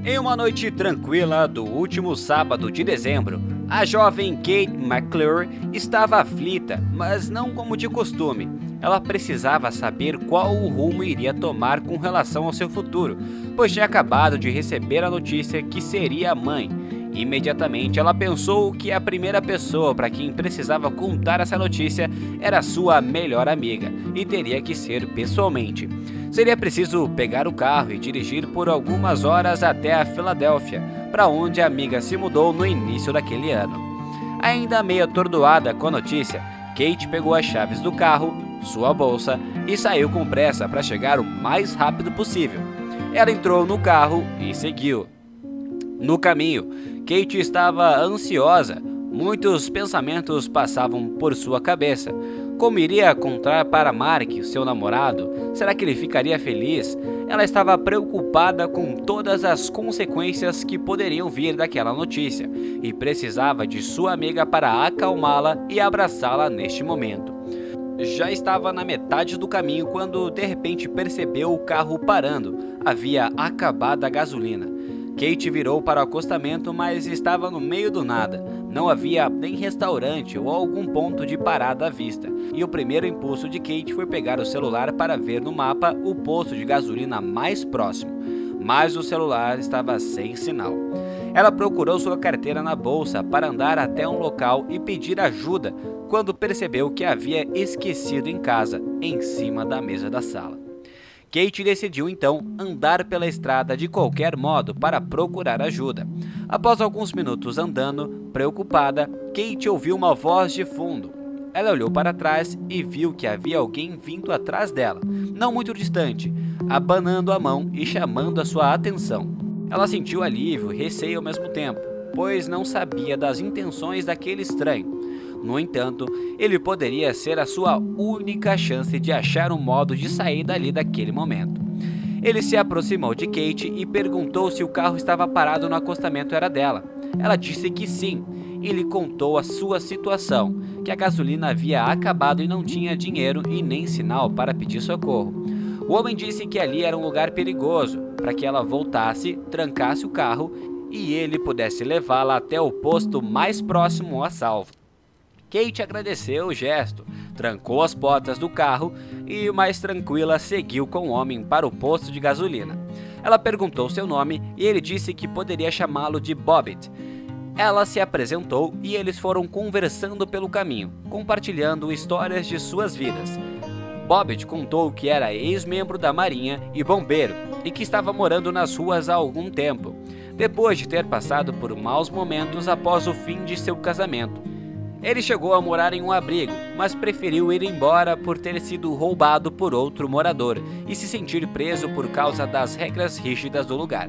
Em uma noite tranquila do último sábado de dezembro, a jovem Kate McClure estava aflita, mas não como de costume. Ela precisava saber qual o rumo iria tomar com relação ao seu futuro, pois tinha acabado de receber a notícia que seria mãe. Imediatamente ela pensou que a primeira pessoa para quem precisava contar essa notícia era sua melhor amiga, e teria que ser pessoalmente. Seria preciso pegar o carro e dirigir por algumas horas até a Filadélfia, para onde a amiga se mudou no início daquele ano. Ainda meio atordoada com a notícia, Kate pegou as chaves do carro, sua bolsa e saiu com pressa para chegar o mais rápido possível. Ela entrou no carro e seguiu. No caminho, Kate estava ansiosa. Muitos pensamentos passavam por sua cabeça. Como iria contar para Mark, seu namorado? Será que ele ficaria feliz? Ela estava preocupada com todas as consequências que poderiam vir daquela notícia e precisava de sua amiga para acalmá-la e abraçá-la neste momento. Já estava na metade do caminho quando de repente percebeu o carro parando. Havia acabado a gasolina. Kate virou para o acostamento, mas estava no meio do nada. Não havia nem restaurante ou algum ponto de parada à vista. E o primeiro impulso de Kate foi pegar o celular para ver no mapa o posto de gasolina mais próximo. Mas o celular estava sem sinal. Ela procurou sua carteira na bolsa para andar até um local e pedir ajuda, quando percebeu que havia esquecido em casa, em cima da mesa da sala. Kate decidiu então andar pela estrada de qualquer modo para procurar ajuda. Após alguns minutos andando, preocupada, Kate ouviu uma voz de fundo. Ela olhou para trás e viu que havia alguém vindo atrás dela, não muito distante, abanando a mão e chamando a sua atenção. Ela sentiu alívio e receio ao mesmo tempo, pois não sabia das intenções daquele estranho. No entanto, ele poderia ser a sua única chance de achar um modo de sair dali daquele momento. Ele se aproximou de Kate e perguntou se o carro estava parado no acostamento era dela. Ela disse que sim, e lhe contou a sua situação, que a gasolina havia acabado e não tinha dinheiro e nem sinal para pedir socorro. O homem disse que ali era um lugar perigoso, para que ela voltasse, trancasse o carro e ele pudesse levá-la até o posto mais próximo a salvo. Kate agradeceu o gesto, trancou as portas do carro e, mais tranquila, seguiu com o homem para o posto de gasolina. Ela perguntou seu nome e ele disse que poderia chamá-lo de Bobbitt. Ela se apresentou e eles foram conversando pelo caminho, compartilhando histórias de suas vidas. Bobbitt contou que era ex-membro da Marinha e bombeiro e que estava morando nas ruas há algum tempo, depois de ter passado por maus momentos após o fim de seu casamento. Ele chegou a morar em um abrigo, mas preferiu ir embora por ter sido roubado por outro morador e se sentir preso por causa das regras rígidas do lugar.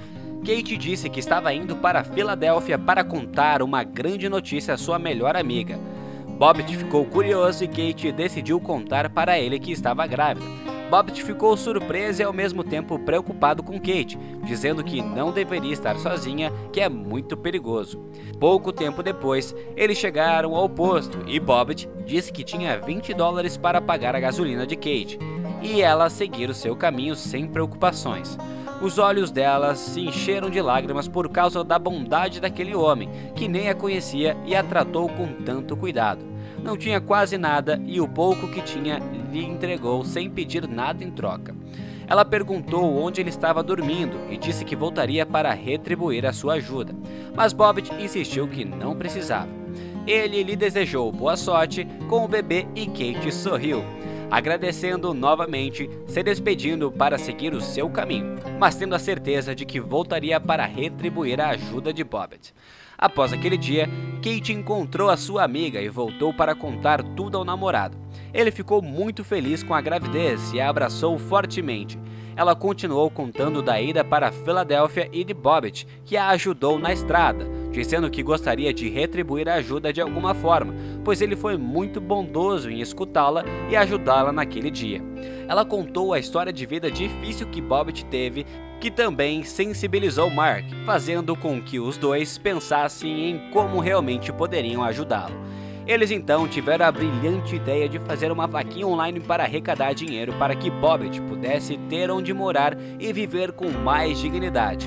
Kate disse que estava indo para a Filadélfia para contar uma grande notícia à sua melhor amiga. Bobbitt ficou curioso e Kate decidiu contar para ele que estava grávida. Bobbitt ficou surpreso e ao mesmo tempo preocupado com Kate, dizendo que não deveria estar sozinha, que é muito perigoso. Pouco tempo depois, eles chegaram ao posto e Bobbitt disse que tinha $20 para pagar a gasolina de Kate, e ela seguir o seu caminho sem preocupações. Os olhos dela se encheram de lágrimas por causa da bondade daquele homem, que nem a conhecia e a tratou com tanto cuidado. Não tinha quase nada e o pouco que tinha lhe entregou sem pedir nada em troca. Ela perguntou onde ele estava dormindo e disse que voltaria para retribuir a sua ajuda, mas Bobbitt insistiu que não precisava. Ele lhe desejou boa sorte com o bebê e Kate sorriu, agradecendo novamente, se despedindo para seguir o seu caminho, mas tendo a certeza de que voltaria para retribuir a ajuda de Bobbitt. Após aquele dia, Kate encontrou a sua amiga e voltou para contar tudo ao namorado. Ele ficou muito feliz com a gravidez e a abraçou fortemente. Ela continuou contando da ida para a Filadélfia e de Bobbitt, que a ajudou na estrada, dizendo que gostaria de retribuir a ajuda de alguma forma, pois ele foi muito bondoso em escutá-la e ajudá-la naquele dia. Ela contou a história de vida difícil que Bobbitt teve, que também sensibilizou Mark, fazendo com que os dois pensassem em como realmente poderiam ajudá-lo. Eles então tiveram a brilhante ideia de fazer uma vaquinha online para arrecadar dinheiro para que Bobbitt pudesse ter onde morar e viver com mais dignidade.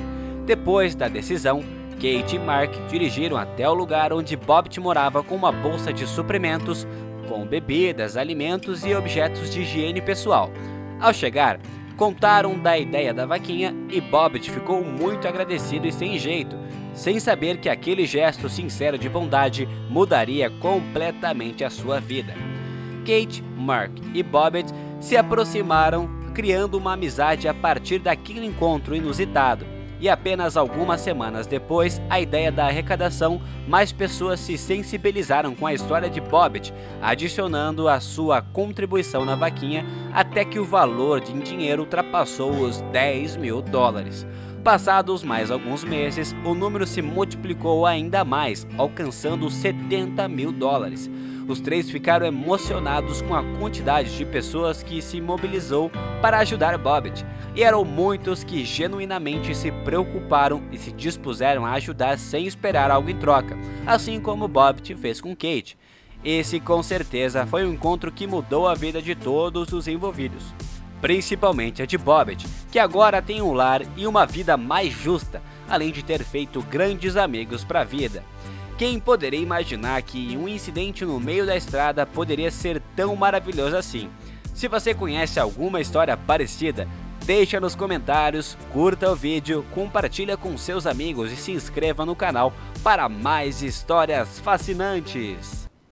Depois da decisão, Kate e Mark dirigiram até o lugar onde Bobbitt morava com uma bolsa de suprimentos, com bebidas, alimentos e objetos de higiene pessoal. Ao chegar, contaram da ideia da vaquinha e Bobbitt ficou muito agradecido e sem jeito, sem saber que aquele gesto sincero de bondade mudaria completamente a sua vida. Kate, Mark e Bobbitt se aproximaram, criando uma amizade a partir daquele encontro inusitado. E apenas algumas semanas depois, a ideia da arrecadação, mais pessoas se sensibilizaram com a história de Bobbitt, adicionando a sua contribuição na vaquinha até que o valor em dinheiro ultrapassou os $10.000. Passados mais alguns meses, o número se multiplicou ainda mais, alcançando os $70.000. Os três ficaram emocionados com a quantidade de pessoas que se mobilizou para ajudar Bobbitt, e eram muitos que genuinamente se preocuparam e se dispuseram a ajudar sem esperar algo em troca, assim como Bobbitt fez com Kate. Esse com certeza foi um encontro que mudou a vida de todos os envolvidos, principalmente a de Bobbitt, que agora tem um lar e uma vida mais justa, além de ter feito grandes amigos para a vida. Quem poderia imaginar que um incidente no meio da estrada poderia ser tão maravilhoso assim? Se você conhece alguma história parecida, deixa nos comentários, curta o vídeo, compartilha com seus amigos e se inscreva no canal para mais histórias fascinantes.